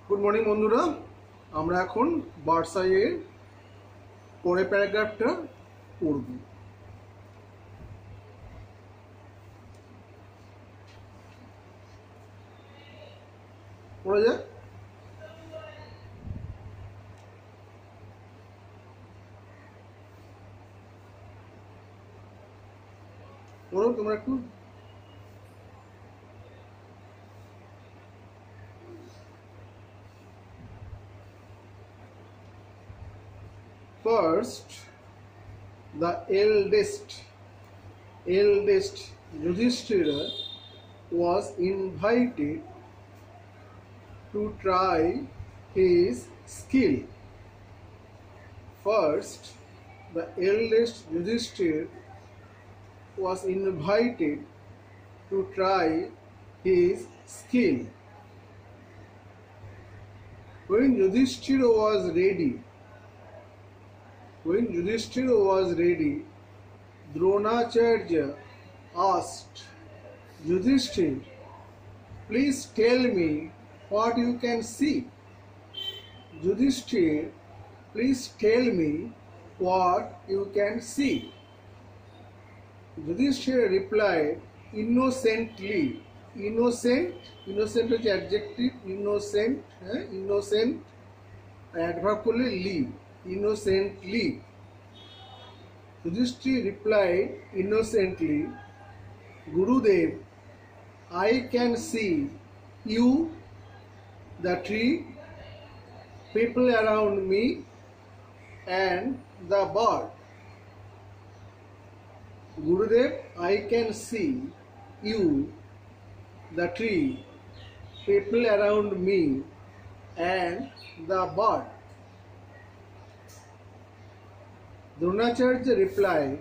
Good morning বন্ধুরা, আমরা এখন বার্সাইয়ের পরের প্যারাগ্রাফটা পড়ব। পড়া যাক। পড়ো তোমরা একটু। First, the eldest Yudhishthira was invited to try his skill. First, the eldest Yudhishthira was invited to try his skill. When Yudhishthira was ready, Dronacharya asked Yudhishthira, "Please tell me what you can see." Yudhishthira, "Please tell me what you can see." Yudhishthira replied innocently. Innocent হচ্ছে adjective, innocent adverb করলে লি, innocently. Yudhishthira replied innocently, "Gurudev, I can see you, the tree, people around me, and the bird." Gurudev, I can see you, the tree, people around me, and the bird. Dronacharya replied,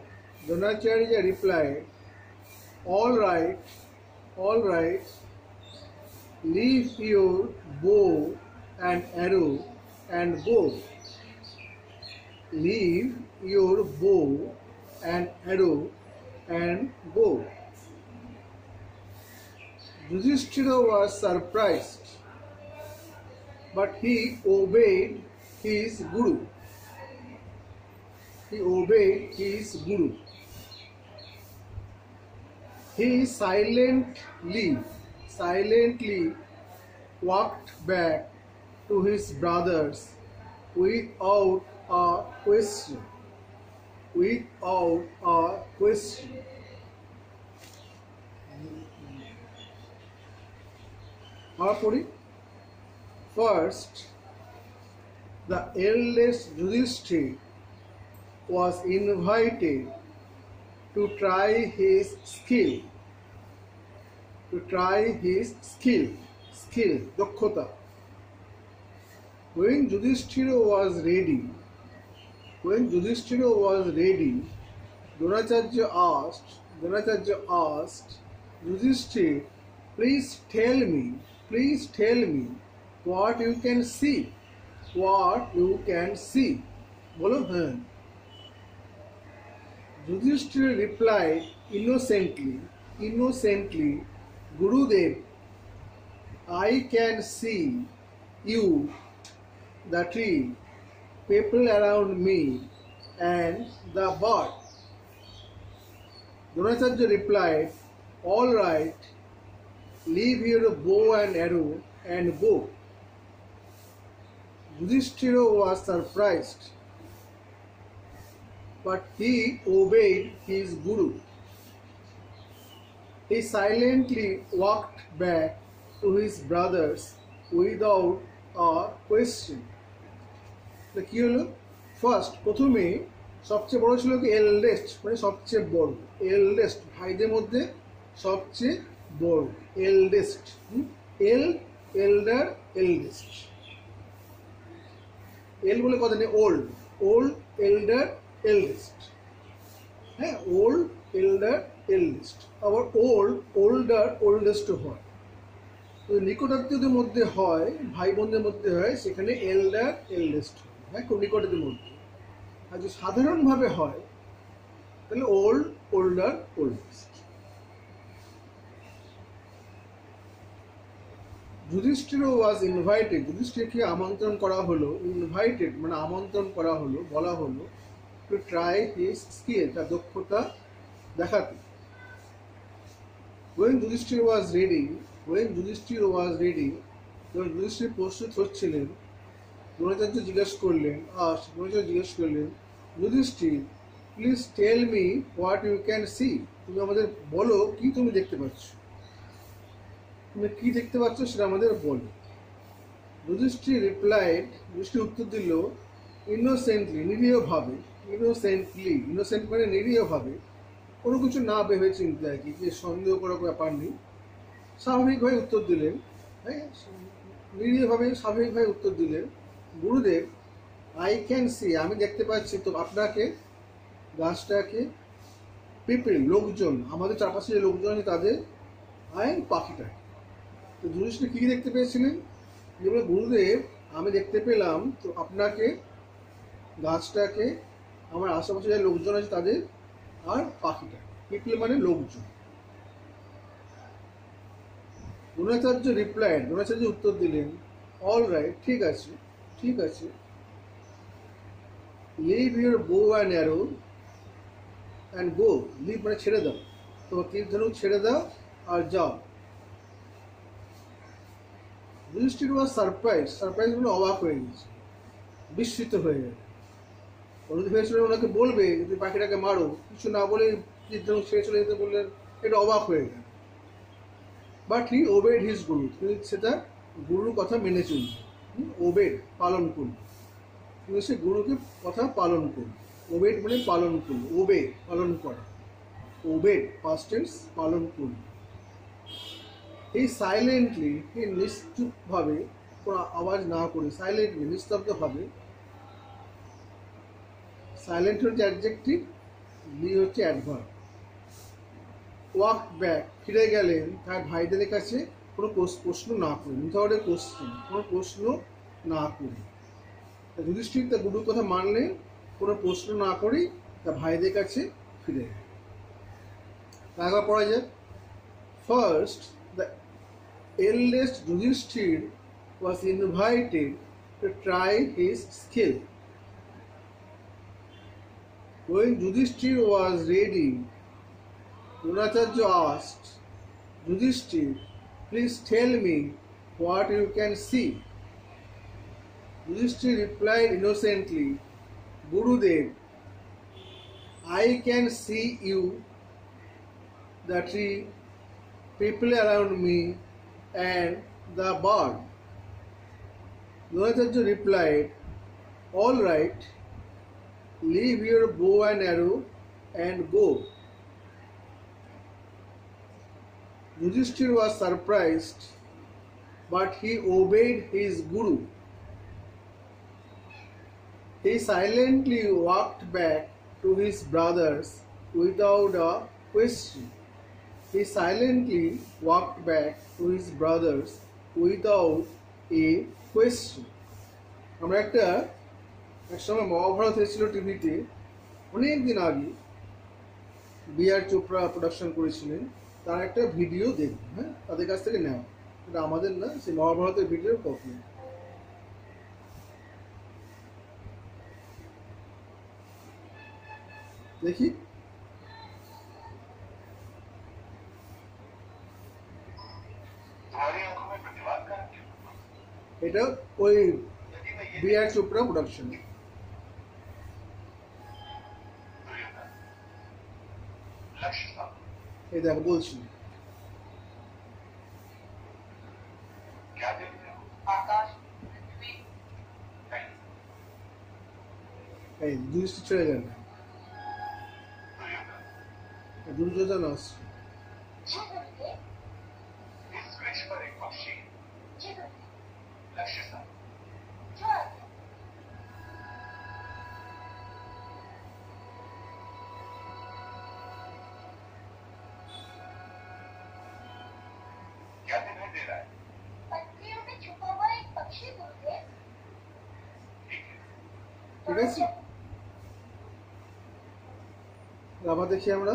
all right, leave your bow and arrow and go. Leave your bow and arrow and go. Yudhishthira was surprised, but he obeyed his guru. He silently walked back to his brothers without a question. First, the eldest Yudhishthira was invited to try his skill. দক্ষতা. When Yudhishthira was ready, Dronacharya asked Yudhishthira, please tell me what you can see. বলো। হ্যাঁ। Yudhishthira replied innocently, Gurudev, I can see you, the tree, people around me, and the bird. Dronacharya replied, all right, leave your bow and arrow and go. Yudhishthira was surprised, but he obeyed his guru. He silently walked back to his brothers without a question. কি হলো? First, প্রথমে সবচেয়ে বড় ছিল কি eldest, মানে সবচেয়ে বড়। এল্ডেস্ট ভাইদের মধ্যে সবচেয়ে বড়, এল্ডেস্ট। এল্ডার, এল্ডেস্ট। এল বলে কথা নেই, ওল্ড, এল্ডার, এল্ডেস্ট। হ্যাঁ, ওল্ড, এল্ডার, এল্ডেস্ট। আবার ওল্ডার, ওল্ডেস্ট হয়। তো নিকটাত্মীয়দের মধ্যে হয়, ভাই বোনদের মধ্যে হয়, সেখানে এল্ডার, এল্ডেস্ট হয়। হ্যাঁ, খুব নিকটের মধ্যে। আর যদি সাধারণভাবে হয় তাহলে old, older, oldest. Yudhishthir was invited, যুধিষ্ঠিরকে আমন্ত্রণ করা হলো, ইনভাইটেড মানে আমন্ত্রণ করা হলো, বলা হলো টু ট্রাই হিজ স্কিল, তার দক্ষতা দেখাতে। When Yudhishthir was ready, when Yudhishthir was ready, যখন যুধিষ্ঠির প্রস্তুত হচ্ছিলেন, দ্রোণাচার্য জিজ্ঞেস করলেন, দ্রোণাচার্য জিজ্ঞেস করলেন, Yudhishthir please tell me what you can see, তুমি আমাদের বলো কি তুমি দেখতে পাচ্ছ, তুমি কি দেখতে পাচ্ছ সেটা আমাদের বলো। যুধিষ্ঠির রিপ্লাইড, যুধিষ্ঠির উত্তর দিল, ইনোসেন্টলি, নিরীহভাবে, ইনোসেন্টলি, ইনোসেন্ট মানে নিরীহভাবে, কোনো কিছু না ভেবে চিন্তে আর কি, যে সন্দেহ করার ব্যাপার নেই, স্বাভাবিকভাবে উত্তর দিলেন, হ্যাঁ, নিরীহভাবে স্বাভাবিকভাবে উত্তর দিলেন, গুরুদেব আই ক্যান সি, আমি দেখতে পাচ্ছি তো আপনাকে, গাছটাকে, পিপল লোকজন, আমাদের চারপাশে যে লোকজন আছে তাদের, অ্যান্ড পাখিটাকে। তো যুধিষ্ঠির কী দেখতে পেয়েছিলেন, যেগুলো গুরুদেব আমি দেখতে পেলাম তো আপনাকে, গাছটাকে, আমার আশেপাশে যে লোকজন আছে তাদের, আর পাখিটাকে। পিপল মানে লোকজন। দ্রোণাচার্য রিপ্লাইড, দ্রোণাচার্য উত্তর দিলেন, অল রাইট, ঠিক আছে, ঠিক আছে, leave your bow and arrow and go, leave মানে ছেড়ে দাও, তোমার তীর ধনুক ছেড়ে দাও আর যাও। যুধিষ্ঠির ওয়াজ সারপ্রাইজ, সারপ্রাইজ মানে অবাক হয়ে গেছে, বিস্মিত হয়ে গেল। অনুদি ভেবেছিলেন ওনাকে বলবে যদি পাখিটাকে মারো, কিছু না বলে তীর ধনুক ছেড়ে চলে যেতে বললেন, এটা অবাক হয়ে গেল। বাট হি ওবেড হিজ গুরু, তিনি সেটা গুরুর কথা মেনে চলল, ওবেড পালন করল, তিনি সে গুরুকে কথা পালন করল। ওবেড মানে পালন করল, ওবে পালন করা, ওবেড পাস্ট টেন্স, পালন করল। এই সাইলেন্টলি, হি নিশ্চুপভাবে, কোনো আওয়াজ না করে, সাইলেন্টলি নিস্তব্ধভাবে, সাইলেন্ট হচ্ছে অ্যাডজেক্টিভ, লি হচ্ছে অ্যাডভার্ব। ওয়াক ব্যাক, ফিরে গেলেন তার ভাইদের কাছে, কোনো প্রশ্ন না করে, উইথাউট এ কোশ্চেন, কোনো প্রশ্ন না করে। যুধিষ্ঠির তার গুরুর কথা মানলেন, কোনো প্রশ্ন না করেই তার ভাইদের কাছে ফিরে গেলেন। একবার পড়া যায়। First, the eldest Yudhishthir was invited to try his skill. When Yudhishthir was ready, Dronacharya asked, Yudhishthir, please tell me what you can see. Yudhishthir replied innocently, Gurudev, I can see you, the tree, people around me, and the bird. Dronacharya replied, all right, leave your bow and arrow and go. Yudhishthir was surprised, but he obeyed his guru. He silently walked back to his brothers without a question. He silently walked back to his brothers without a question. আমরা এক সময় মহাভারত হয়েছিল টিভিতে, অনেক দিন আগে, B.R.. Chopra production করেছিলেন, তার একটা ভিডিও দেখবেন, হ্যাঁ, তাদের কাছ থেকে নেওয়া, এটা আমাদের না, সেই মহাভারতের ভিডিওর কপি। দেখি, এটা ওই বি.আর. চোপড়া প্রোডাকশন। এই দেখো বলছি, এই যুধিষ্ঠির ছেড়ে গেল, দুর্যোধন আসছে। ঠিক আছে, আবার দেখি আমরা।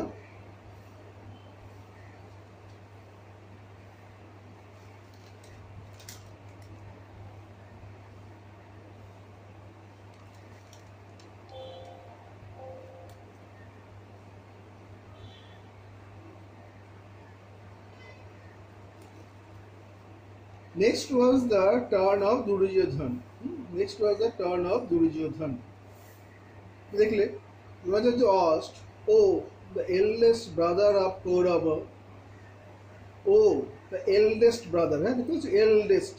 Next was the turn of Duryodhan. Next was the turn of Duryodhan. দেখলে Dronacharya asked, "Oh, the eldest brother of Kaurava, oh, the eldest brother," হ্যাঁ দেখতে পাচ্ছ eldest,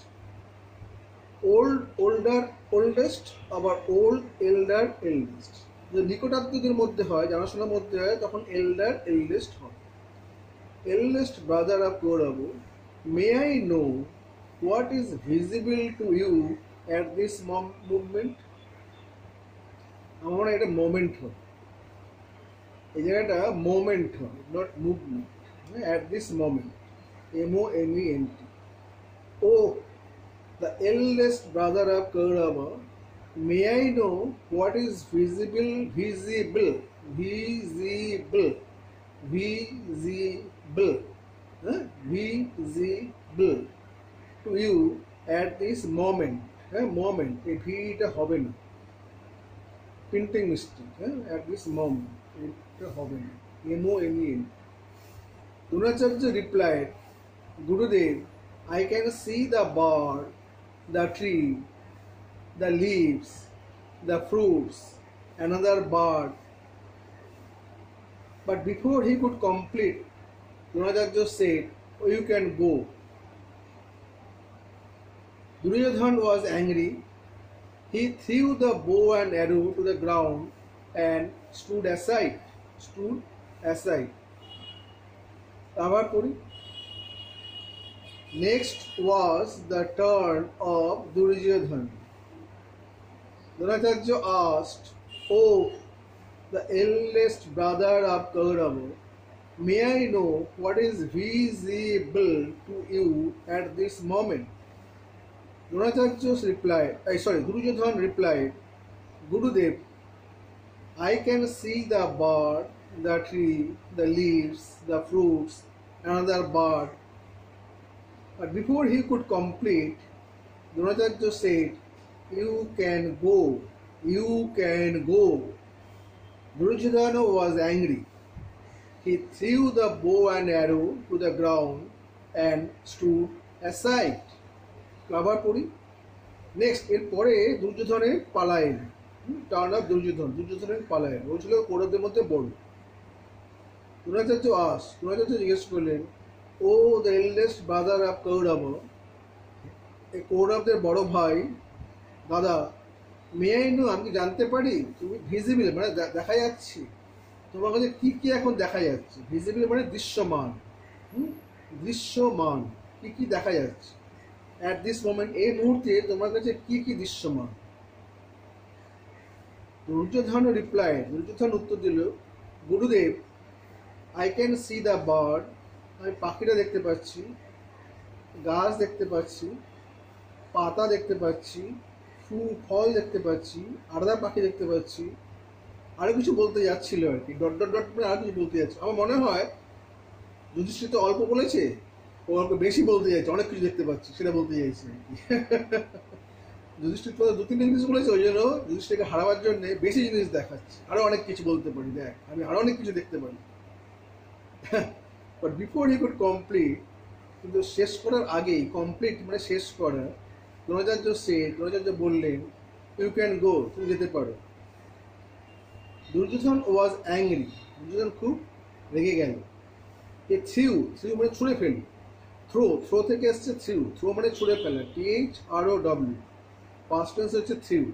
oldest আবার old, elder, eldest. যদি নিকটাত্মীয়দের মধ্যে হয়, জানাশোনার মধ্যে হয়, তখন elder, eldest হয়। Eldest brother of Kaurava, may I know what is visible to you at this moment? আমার মনে হয় এটা মোমেন্ট হয়, এই জায়গাটা মোমেন্ট হয়, not movement. At this moment, MOMENT. Oh, the eldest brother of Kaurava, may I know what is visible to you at this moment. Moment, এই ভিটা হবে না, printing mistake. at this moment, এটা হবে না, MOMENT. Dronacharya replied, Gurudev, I can see the bird, the tree, the leaves, the fruits, another bird. But before he could complete, Dronacharya said, "Oh, you can go." Duryodhan was angry. He threw the bow and arrow to the ground and stood aside. আবার পড়ি। Next was the turn of Duryodhan. Dronacharya asked, "Oh, the eldest brother of Kaurava, may I know what is visible to you at this moment?" Duryodhan replied, Gurudev, I can see the bird, the tree, the leaves, the fruits, another bird. But before he could complete, Dronacharya said, "You can go, you can go." Duryodhan was angry. He threw the bow and arrow to the ground and stood aside. আবার পড়ি। Next, এরপরে দুর্যোধনের পালা এলো। Turn off দুর্যোধনের পালা এলো। ও ছিল কৌরবদের মধ্যে বড়। দ্রোণাচার্য জিজ্ঞেস করলেন, oh the eldest brother of Kaurav, এই কৌরবদের বড় ভাই, দাদা, মে আই নো, আমি জানতে পারি তুমি ভিজিবল মানে দেখা যাচ্ছে, তোমার কাছে কি কি এখন দেখা যাচ্ছে? ভিজিবল মানে দৃশ্যমান, দৃশ্যমান কি কি দেখা যাচ্ছে অ্যাট দিস মোমেন্ট, এই মুহূর্তে তোমার কাছে কি কি দৃশ্যমান? দুর্যোধন উত্তর দিল, গুরুদেব, I can see the bird, আমি পাখিটা দেখতে পাচ্ছি, গাছ দেখতে পাচ্ছি, পাতা দেখতে পাচ্ছি, ফল দেখতে পাচ্ছি, আলাদা পাখি দেখতে পাচ্ছি। আরো কিছু বলতে যাচ্ছিল আর কি, ডট ডট ডট করে আরো কিছু বলতে যাচ্ছে। আমার মনে হয় যুধিষ্ঠির তো অল্প বলেছে, ও অল্প বেশি বলতে যাচ্ছে, অনেক কিছু দেখতে পাচ্ছি সেটা বলতে চাইছে আর কি। যুধিষ্ঠির তো 2-3 জিনিস বলেছে, ওই জন্য যুধিষ্ঠিরকে হারাবার জন্য বেশি জিনিস দেখাচ্ছে, আরো অনেক কিছু বলতে পারি, দেখ আমি আরো অনেক কিছু দেখতে পারি। But before he could complete, কিন্তু শেষ করার আগেই, কমপ্লিট মানে শেষ করা, দ্রোণাচার্য বললেন, ইউ ক্যান গো, তুমি যেতে পারো। দুর্যোধন ওয়াজ অ্যাংরি, দুর্যোধন খুব রেগে গেল। এ থ্রিউ মানে ছুঁড়ে ফেলি, থ্রো থেকে এসছে থ্রো মানে ছুঁড়ে ফেলা, THROW, পাস্ট টেন্স হচ্ছে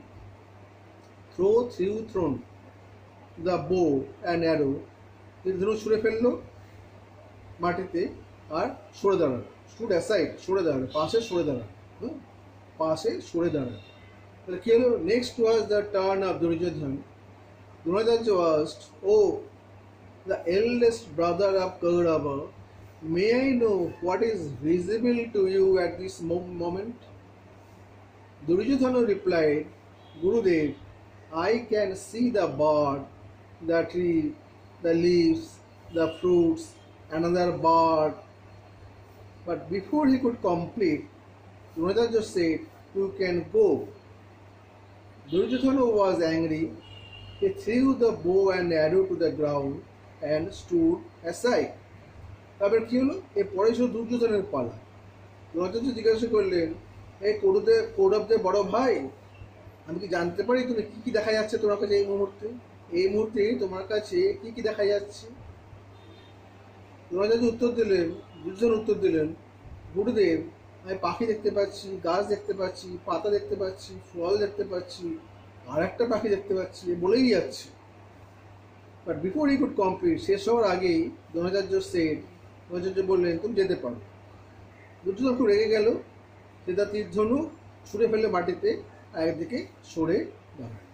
thrown the bow and arrow, ধরুন ছুঁড়ে ফেললো মাটিতে আর সরে দাঁড়ালো, স্টুড অ্যাসাইড, সরে দাঁড়ালো, পাশে সরে দাঁড়ালো। তাহলে কি হলো? Next was the turn of Duryodhan. Dronacharya asked, "Oh, the eldest brother of Kaurava, may I know what is visible to you at this moment?" Duryodhana replied, Gurudev, I can see the bird, the tree, the leaves, the fruits, another bird. But before he could complete, Dronacharya said, you can go. Duryodhana was angry. He threw the bow and arrow to the ground and stood aside. তারপর কি হলো? এরপরে ছিল দুর্যোধনের পালা। দ্রোণাচার্য জিজ্ঞাসা করলেন, এই কৌরবদের বড় ভাই, আমি কি জানতে পারি তুমি কি কি দেখা যাচ্ছে তোমার কাছে এই মুহূর্তে? এই মুহূর্তে তোমার কাছে কি কি দেখা যাচ্ছে? দ্রোণাচার্য উত্তর দিলেন, দুর্যোধন উত্তর দিলেন, গুরুদেব, আমি পাখি দেখতে পাচ্ছি, গাছ দেখতে পাচ্ছি, পাতা দেখতে পাচ্ছি, ফল দেখতে পাচ্ছি, আর একটা পাখি দেখতে পাচ্ছি, বলেই যাচ্ছে। But before he could complete, শেষ হওয়ার আগেই দ্রোণাচার্য বললেন, তুমি যেতে পারো। দুর্যোধন খুব রেগে গেল, সে তার তীর ধনুক ছুঁড়ে ফেলে মাটিতে, একদিকে সরে দাঁড়ায়।